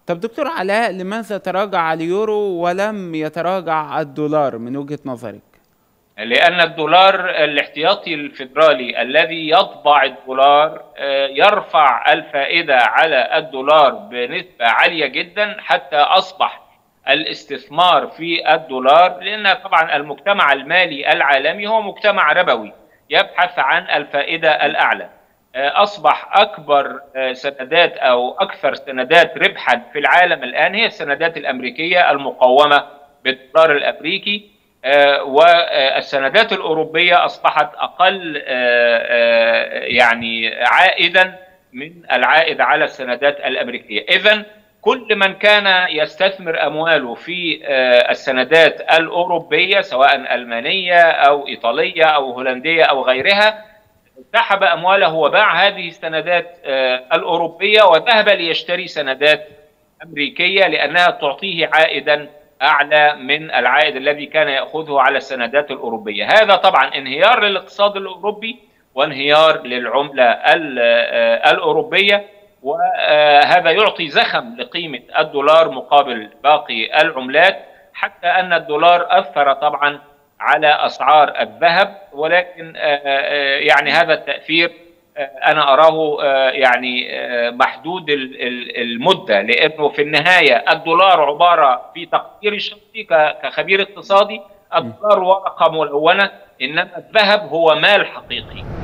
طب دكتور علاء، لماذا تراجع اليورو ولم يتراجع الدولار من وجهة نظرك؟ لأن الدولار الاحتياطي الفيدرالي الذي يطبع الدولار يرفع الفائدة على الدولار بنسبة عالية جدا، حتى أصبح الاستثمار في الدولار، لأن طبعا المجتمع المالي العالمي هو مجتمع ربوي يبحث عن الفائدة الأعلى. أصبح أكبر سندات أو أكثر سندات ربحا في العالم الآن هي السندات الأمريكية المقومة بالدولار الأمريكي، والسندات الأوروبية أصبحت أقل يعني عائدا من العائد على السندات الأمريكية. إذن كل من كان يستثمر أمواله في السندات الأوروبية، سواء ألمانية أو إيطالية أو هولندية أو غيرها، سحب أمواله وباع هذه السندات الأوروبية وذهب ليشتري سندات أمريكية، لأنها تعطيه عائدا أعلى من العائد الذي كان يأخذه على السندات الأوروبية. هذا طبعا انهيار للاقتصاد الأوروبي وانهيار للعملة الأوروبية، وهذا يعطي زخم لقيمة الدولار مقابل باقي العملات، حتى أن الدولار أثر طبعا على أسعار الذهب، ولكن يعني هذا التأثير أنا أراه يعني محدود المدة، لأنه في النهاية الدولار عبارة في تقديري الشخصي كخبير اقتصادي، الدولار ورقة ملونة، إنما الذهب هو مال حقيقي.